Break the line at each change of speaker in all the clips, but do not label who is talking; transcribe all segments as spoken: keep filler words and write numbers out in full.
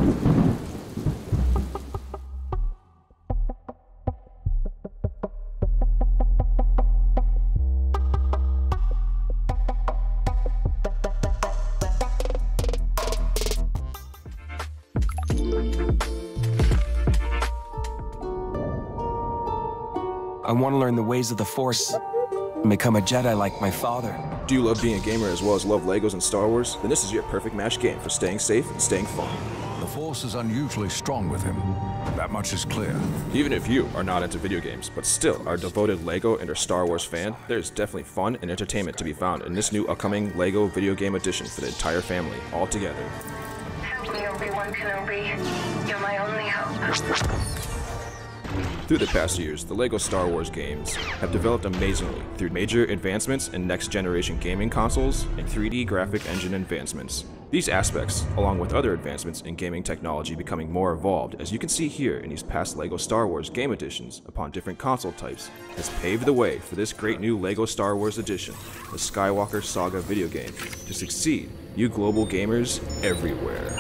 I want to learn the ways of the Force and become a Jedi like my father.
Do you love being a gamer as well as love Legos and Star Wars? Then this is your perfect match game for staying safe and staying fun.
The Force is unusually strong with him. That much is clear.
Even if you are not into video games, but still are a devoted Lego and or Star Wars fan, there's definitely fun and entertainment to be found in this new upcoming Lego video game edition for the entire family, all together.
Help me, Obi-Wan Kenobi. You're my only hope.
Through the past years, the LEGO Star Wars games have developed amazingly through major advancements in next-generation gaming consoles and three D graphic engine advancements. These aspects, along with other advancements in gaming technology becoming more evolved, as you can see here in these past LEGO Star Wars game editions upon different console types, has paved the way for this great new LEGO Star Wars edition, the Skywalker Saga video game, to succeed you global gamers everywhere.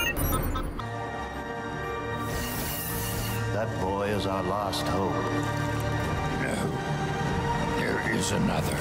That boy is our last hope.
No, there is another.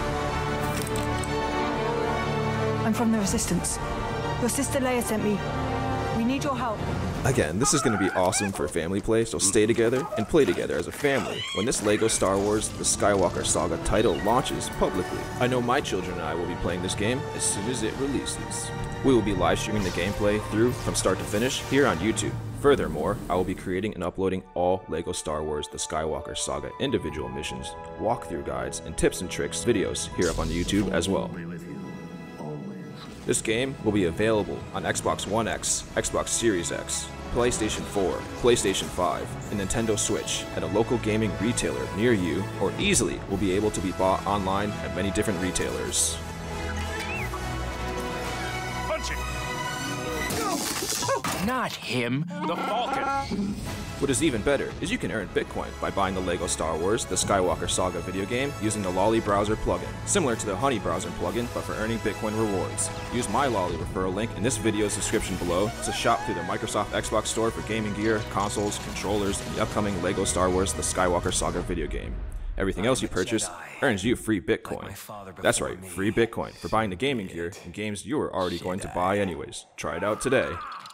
I'm from the Resistance. Your sister Leia sent me. We need your help.
Again, this is going to be awesome for family play, so stay together and play together as a family when this LEGO Star Wars The Skywalker Saga title launches publicly. I know my children and I will be playing this game as soon as it releases. We will be live streaming the gameplay through from start to finish here on YouTube. Furthermore, I will be creating and uploading all LEGO Star Wars The Skywalker Saga individual missions, walkthrough guides, and tips and tricks videos here up on the YouTube as well. This game will be available on Xbox One X, Xbox Series X, PlayStation four, PlayStation five, and Nintendo Switch at a local gaming retailer near you, or easily will be able to be bought online at many different retailers.
Not him, the Falcon.
What is even better is you can earn Bitcoin by buying the LEGO Star Wars The Skywalker Saga video game using the Lolli browser plugin, similar to the Honey browser plugin but for earning Bitcoin rewards. Use my Lolli referral link in this video's description below to shop through the Microsoft Xbox Store for gaming gear, consoles, controllers, and the upcoming LEGO Star Wars The Skywalker Saga video game. Everything else you purchase earns you free Bitcoin. That's right, free Bitcoin for buying the gaming gear and games you are already going to buy anyways. Try it out today.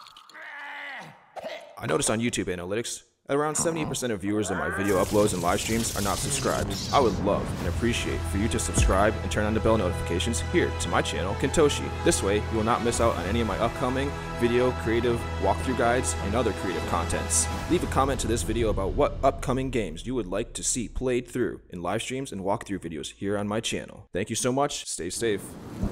I noticed on YouTube analytics that around seventy percent of viewers of my video uploads and live streams are not subscribed. I would love and appreciate for you to subscribe and turn on the bell notifications here to my channel, Kentoshi. This way, you will not miss out on any of my upcoming video, creative, walkthrough guides, and other creative contents. Leave a comment to this video about what upcoming games you would like to see played through in live streams and walkthrough videos here on my channel. Thank you so much, stay safe.